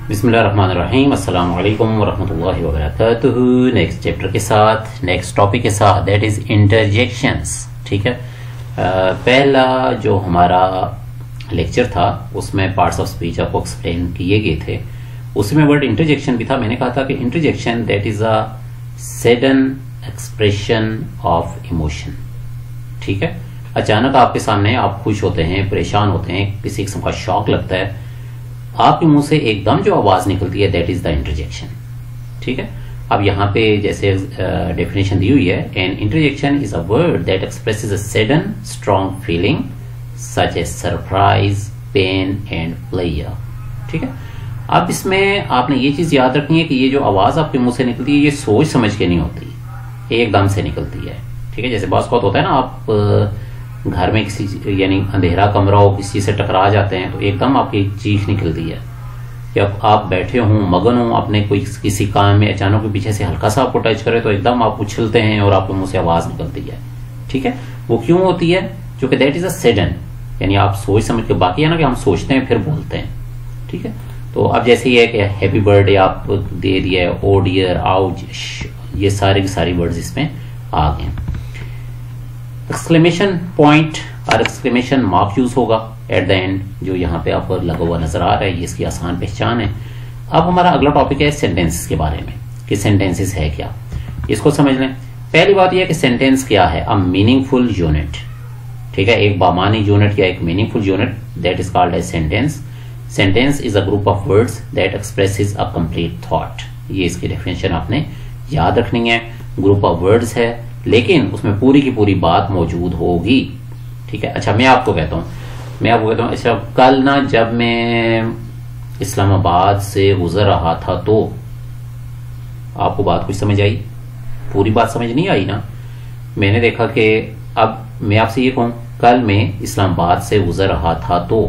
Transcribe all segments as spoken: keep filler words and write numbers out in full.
बिस्मिल्लाहिर्रहमानिर्रहीम, अस्सलाम वालेकुम वरहमतुल्लाहि वबरकातुहू। नेक्स्ट चैप्टर के साथ, नेक्स्ट टॉपिक के साथ, दैट इज इंटरजेक्शंस। ठीक है, आ, पहला जो हमारा लेक्चर था उसमें पार्ट्स ऑफ स्पीच आपको एक्सप्लेन किए गए थे, उसमें वर्ड इंटरजेक्शन भी था। मैंने कहा था कि interjection that is a sudden expression of emotion. ठीक है, अचानक आपके सामने आप खुश होते हैं, परेशान होते हैं, किसी किस्म का शॉक लगता है, आपके मुंह से एकदम जो आवाज निकलती है दैट इज द इंटरजेक्शन। ठीक है, अब यहाँ पे जैसे डेफिनेशन दी हुई है, an interjection is a word that expresses a sudden strong feeling such as surprise, pain and pleasure. ठीक है, अब इसमें आपने ये चीज याद रखनी है कि ये जो आवाज आपके मुंह से निकलती है ये सोच समझ के नहीं होती, एकदम से निकलती है। ठीक है, जैसे बहुत बहुत होता है ना, आप घर में किसी यानी अंधेरा कमरा हो, किसी से टकरा जाते हैं तो एकदम आपकी चीख निकलती है, या आप बैठे हों, मगन हों अपने कोई किसी काम में, अचानक के पीछे से हल्का सा आपको टच करे तो एकदम आप उछलते हैं और आपके मुंह से आवाज निकलती है। ठीक है, वो क्यों होती है? क्योंकि दैट इज अ सडन, यानी आप सोच समझ के, बाकी है ना कि हम सोचते हैं फिर बोलते हैं। ठीक है, तो अब जैसे ये कि हैप्पी बर्थडे आप दे दिया, ओ डियर, आउच, ये सारे की सारी वर्ड्स इसमें आ गए। एक्सक्लेमेशन पॉइंट और एक्सक्लेमेशन मार्क यूज होगा एट द एंड, जो यहाँ पे आपको लगा हुआ नजर आ रहा है, ये इसकी आसान पहचान है। अब हमारा अगला टॉपिक है सेंटेंसेस के बारे में, कि सेंटेंसेस है क्या, इसको समझ लें। पहली बात यह है कि सेंटेंस क्या है? A meaningful unit. ठीक है, एक बामानी यूनिट या एक meaningful unit, that is called as sentence. Sentence is a group of words that expresses a complete thought. ये इसकी डेफिनेशन आपने याद रखनी है। ग्रुप ऑफ वर्ड्स है लेकिन उसमें पूरी की पूरी बात मौजूद होगी। ठीक है, अच्छा मैं आपको कहता हूं मैं आपको कहता हूं अच्छा, कल ना जब मैं इस्लामाबाद से गुजर रहा था तो, आपको बात कुछ समझ आई? पूरी बात समझ नहीं आई ना। मैंने देखा कि अब मैं आपसे ये कहूं कल मैं इस्लामाबाद से गुजर रहा था तो,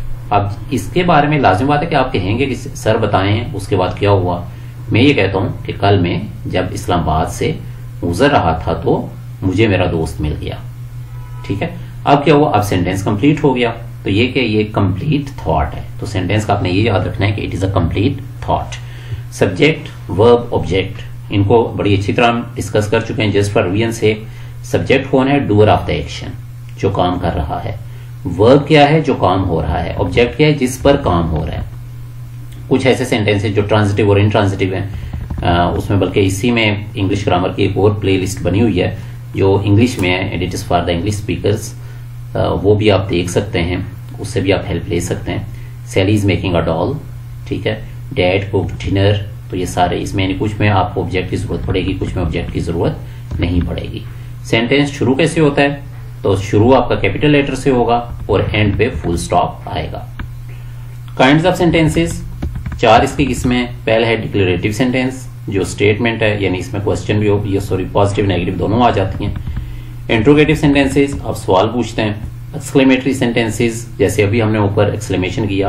अब इसके बारे में लाजिम बात है कि आप कहेंगे कि सर बताएं उसके बाद क्या हुआ। मैं ये कहता हूं कि कल मैं जब इस्लामाबाद से गुजर रहा था तो मुझे मेरा दोस्त मिल गया। ठीक है, अब क्या हुआ? अब सेंटेंस कंप्लीट हो गया। तो ये कि ये कंप्लीट थॉट है, तो सेंटेंस का आपने ये याद रखना है कि it is a complete thought. Subject, verb, object, इनको बड़ी अच्छी तरह डिस्कस कर चुके हैं। जस्ट फॉर रिवीजन से, सब्जेक्ट कौन है? डूअर ऑफ द एक्शन, जो काम कर रहा है। वर्ब क्या है? जो काम हो रहा है। ऑब्जेक्ट क्या है? जिस पर काम हो रहा है। कुछ ऐसे सेंटेंसेस जो ट्रांजिटिव और इनट्रांजिटिव हैं, Uh, उसमें बल्कि इसी में इंग्लिश ग्रामर की एक और प्लेलिस्ट बनी हुई है जो इंग्लिश में है, and it is for the English speakers. वो भी आप देख सकते हैं, उससे भी आप हेल्प ले सकते हैं। Sally is making a doll. ठीक है, डैड कुक डिनर। तो ये सारे इसमें, यानी कुछ में आपको ऑब्जेक्ट की जरूरत पड़ेगी, कुछ में ऑब्जेक्ट की जरूरत नहीं पड़ेगी। सेंटेंस शुरू कैसे होता है? तो शुरू आपका कैपिटल लेटर से होगा और एंड पे फुल स्टॉप आएगा। काइंड्स ऑफ सेंटेंसेस, चार इसकी किस्में। पहला है डिक्लेरेटिव सेंटेंस, जो स्टेटमेंट है, यानी इसमें क्वेश्चन भी हो, ये सॉरी पॉजिटिव नेगेटिव दोनों आ जाती हैं। इंट्रोगेटिव सेंटेंसेस, आप सवाल पूछते हैं। एक्सक्लेमेटरी सेंटेंसेस, जैसे अभी हमने ऊपर एक्सक्लेमेशन किया,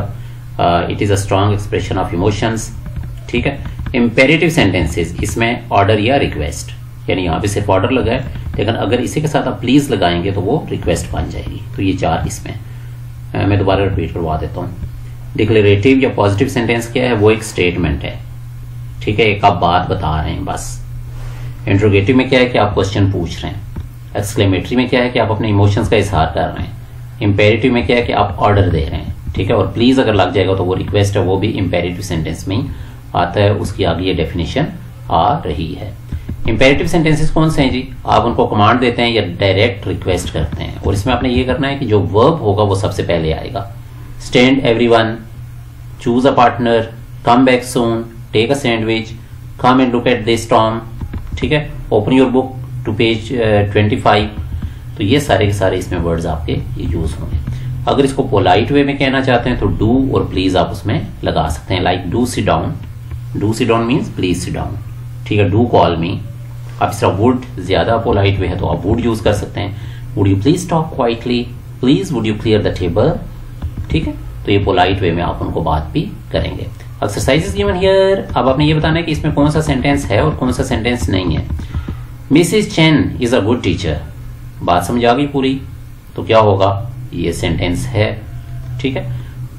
it is a strong expression of emotions. ठीक है, इंपेरेटिव सेंटेंसेस, इसमें ऑर्डर या रिक्वेस्ट, यानी यहाँ पे सिर्फ ऑर्डर लगा है, लेकिन अगर इसी के साथ आप प्लीज लगाएंगे तो वो रिक्वेस्ट बन जाएगी। तो ये चार इसमें, uh, मैं दोबारा रिपीट करवा देता हूँ। डिक्लेरेटिव या पॉजिटिव सेंटेंस क्या है? वो एक स्टेटमेंट है। ठीक है, एक आप बात बता रहे हैं बस। इंट्रोगेटिव में क्या है कि आप क्वेश्चन पूछ रहे हैं। एक्सक्लेमेटरी में क्या है कि आप अपने इमोशंस का इजहार कर रहे हैं। इंपेरेटिव में क्या है कि आप ऑर्डर दे रहे हैं। ठीक है, और प्लीज अगर लग जाएगा तो वो रिक्वेस्ट है, वो भी इंपेरेटिव सेंटेंस में ही आता है। उसकी आगे ये डेफिनेशन आ रही है। इंपेरेटिव सेंटेंसेस कौन से हैं जी? आप उनको कमांड देते हैं या डायरेक्ट रिक्वेस्ट करते हैं, और इसमें आपने ये करना है कि जो वर्ब होगा वो सबसे पहले आएगा। Stand everyone, choose a partner, come back soon, take a sandwich, come and look at the storm. ठीक है, open your book to page twenty five. तो ये सारे के सारे इसमें वर्ड्स आपके ये यूज होंगे। अगर इसको पोलाइट वे में कहना चाहते हैं तो डू और प्लीज आप उसमें लगा सकते हैं। Like do sit down, do sit down means please sit down. ठीक है, डू कॉल मी। अब इस तरह वुड ज्यादा पोलाइट वे है तो आप वुड यूज कर सकते हैं। Would you please talk quietly, please would you clear the table. ठीक है, तो ये पोलाइट वे में आप उनको बात भी करेंगे। Exercise is given here. अब आपने ये बताना है कि इसमें कौन सा सेंटेंस है और कौन सा सेंटेंस नहीं है। Mrs Chen is a good teacher, बात समझ आ गई पूरी? तो क्या होगा? ये सेंटेंस है। ठीक है,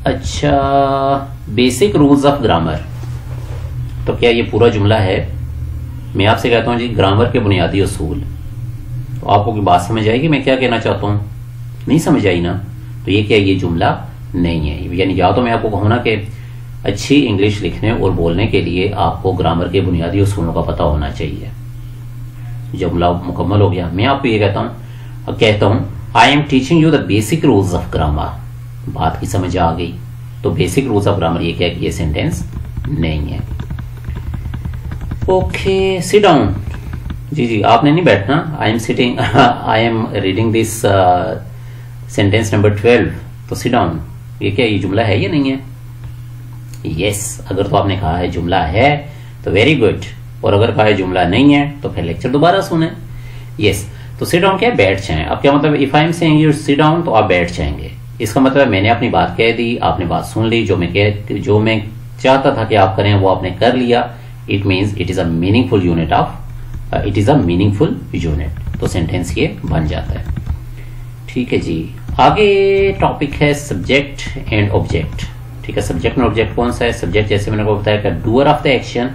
अच्छा, बेसिक रूल्स ऑफ ग्रामर, तो क्या ये पूरा जुमला है? मैं आपसे कहता हूं जी ग्रामर के बुनियादी उसूल, तो आपको की बात समझ आएगी मैं क्या कहना चाहता हूं? नहीं समझ आई ना? तो ये क्या, ये जुमला नहीं है। यानी या तो मैं आपको कहूँ ना कि अच्छी इंग्लिश लिखने और बोलने के लिए आपको ग्रामर के बुनियादी उसूलों का पता होना चाहिए। जुमला मुकम्मल हो गया। मैं आपको ये कहता हूँ कहता हूँ I am teaching you the basic rules of grammar, बात की समझ आ गई? तो बेसिक रूल्स ऑफ ग्रामर ये क्या है? ये सेंटेंस नहीं है। Okay, sit down. जी जी, आपने नहीं बैठना। I am sitting, I am reading this sentence number twelve. तो सिट डाउन, ये क्या, ये जुमला है या नहीं है? यस yes, अगर तो आपने कहा है जुमला है तो वेरी गुड, और अगर कहा है जुमला नहीं है तो फिर लेक्चर दोबारा सुने। यस yes, तो सिट डाउन क्या है? बैठ जाएं। अब क्या मतलब, if I am saying you sit down तो आप बैठ जाएंगे। इसका मतलब मैंने अपनी बात कह दी, आपने बात सुन ली, जो मैं कह जो मैं चाहता था कि आप करें वो आपने कर लिया। It means it is a meaningful unit of it is a meaningful unit, तो सेंटेंस ये बन जाता है। ठीक है जी, आगे टॉपिक है सब्जेक्ट एंड ऑब्जेक्ट। ठीक है, सब्जेक्ट एंड ऑब्जेक्ट कौन सा है? सब्जेक्ट जैसे मैंने को बताया कि doer of the action,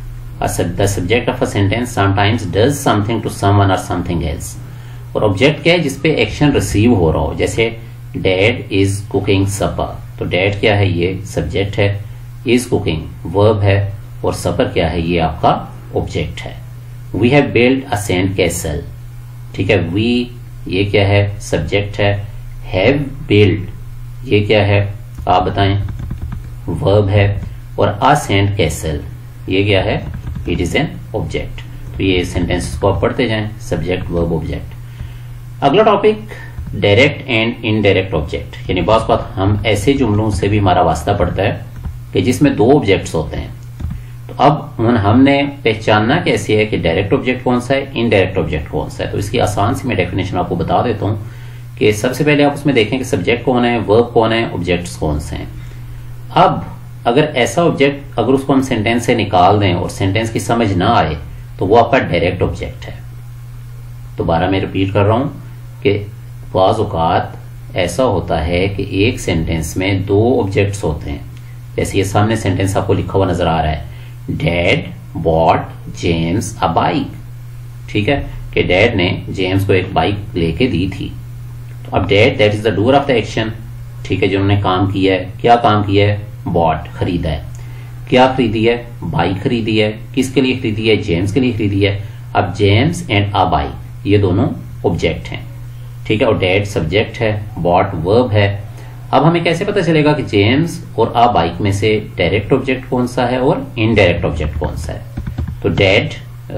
the subject of a sentence sometimes does something to someone और समथिंग एल्स। और ऑब्जेक्ट क्या है? जिसपे एक्शन रिसीव हो रहा हो, जैसे डैड इज कुकिंग सपर, तो डैड क्या है? ये सब्जेक्ट है, इज कुकिंग वर्ब है, और सपर क्या है? ये आपका ऑब्जेक्ट है। We have build a sand castle, ठीक है, वी ये क्या है? सब्जेक्ट है। हैव बिल्ड ये क्या है? आप बताएं, वर्ब है। और अ सैंड कैसल ये क्या है? It is an object. तो ये सेंटेंस को आप पढ़ते जाएं, सब्जेक्ट वर्ब ऑब्जेक्ट। अगला topic direct and indirect object, यानी बात बात हम ऐसे जुमलों से भी हमारा वास्ता पड़ता है कि जिसमें दो ऑब्जेक्ट्स होते हैं। तो अब हमने पहचानना कैसे है कि डायरेक्ट ऑब्जेक्ट कौन सा है, इनडायरेक्ट ऑब्जेक्ट कौन सा है? तो इसकी आसान सी मैं डेफिनेशन आपको बता देता हूं कि सबसे पहले आप उसमें देखें कि सब्जेक्ट कौन है, वर्ब कौन है, ऑब्जेक्ट्स कौन से हैं। अब अगर ऐसा ऑब्जेक्ट अगर उसको हम सेंटेंस से निकाल दें और सेंटेंस की समझ ना आए तो वो आपका डायरेक्ट ऑब्जेक्ट है। दोबारा मैं रिपीट कर रहा हूं कि बाज़ औक़ात ऐसा होता है कि एक सेंटेंस में दो ऑब्जेक्ट्स होते हैं। जैसे ये सामने सेंटेंस आपको लिखा हुआ नजर आ रहा है, dad bought James a bike. ठीक है, कि डैड ने जेम्स को एक बाइक लेके दी थी। तो अब dad that is the doer of the action, ठीक है, जिन्होंने काम किया है। क्या काम किया है? बॉट खरीदा है। क्या खरीदी है? बाइक खरीदी है। किसके लिए खरीदी है? जेम्स के लिए खरीदी है। अब जेम्स एंड अ बाइक ये दोनों ऑब्जेक्ट हैं, ठीक है, और डैड सब्जेक्ट है, बॉट वर्ब है। अब हमें कैसे पता चलेगा कि जेम्स और अ बाइक में से डायरेक्ट ऑब्जेक्ट कौन सा है और इनडायरेक्ट ऑब्जेक्ट कौन सा है? तो डैड,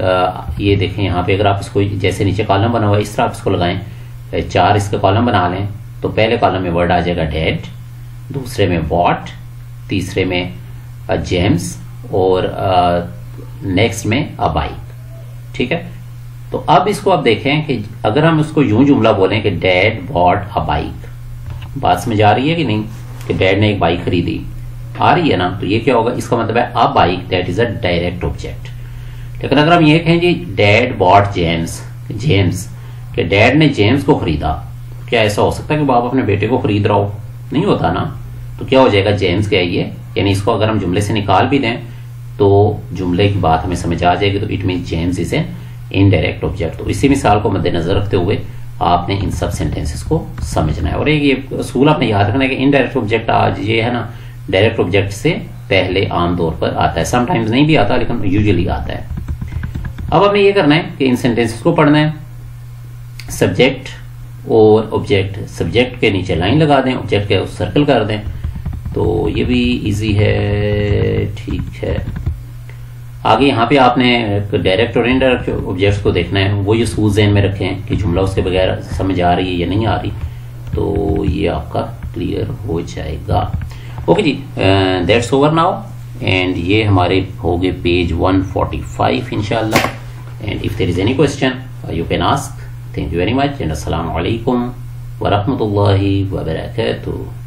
ये देखें यहाँ पे, अगर आप इसको जैसे नीचे कॉलम बना हुआ है इस तरह आप इसको लगाएं, चार इसके कॉलम बना लें, तो पहले कॉलम में वर्ड आ जाएगा डैड, दूसरे में बॉट, तीसरे में जेम्स, और नेक्स्ट में अ बाइक। ठीक है, तो अब इसको आप देखें कि अगर हम इसको यूं जुमला बोलें कि डैड बॉट अ बाइक, बात समझ आ रही है कि नहीं? कि डैड ने एक बाइक खरीदी, आ रही है ना? तो ये क्या होगा? इसका मतलब है a bike that is a direct object. लेकिन अगर हम ये कहें जी डैड बॉट जेम्स, जेम्स कि डैड ने जेम्स को खरीदा, क्या ऐसा हो सकता है कि बाप अपने बेटे को खरीद रहा हो? नहीं होता ना। तो क्या हो जाएगा? जेम्स क्या है ये, यानी इसको अगर हम जुमले से निकाल भी दें तो जुमले की बात हमें समझ आ जाएगी। तो it mean James is an indirect object. तो इसी मिसाल को मद्देनजर रखते हुए आपने इन सब सेंटेंसेस को समझना है। और एक ये असूल आपने याद रखना है कि इनडायरेक्ट ऑब्जेक्ट आज ये है ना, डायरेक्ट ऑब्जेक्ट से पहले आमतौर पर आता है, समटाइम्स नहीं भी आता लेकिन यूजुअली आता है। अब हमें ये करना है कि इन सेंटेंसेस को पढ़ना है, सब्जेक्ट और ऑब्जेक्ट, सब्जेक्ट के नीचे लाइन लगा दें, ऑब्जेक्ट के सर्कल कर दें, तो ये भी इजी है। ठीक है, आगे यहाँ पे आपने डायरेक्ट और इनडायरेक्ट ऑब्जेक्ट्स को देखना है, वो ये सूज ज़हन में रखें कि जुमला उसके बगैर समझ आ रही है या नहीं आ रही, तो ये आपका क्लियर हो जाएगा। ओके जी, दैट्स ओवर नाउ, एंड ये हमारे हो गए पेज वन फोर्टी फाइव इंशाल्लाह। And if there is any question you can ask. Thank you very much, and अस्सलाम वालेकुम व रहमतुल्लाहि व बरकातुहू।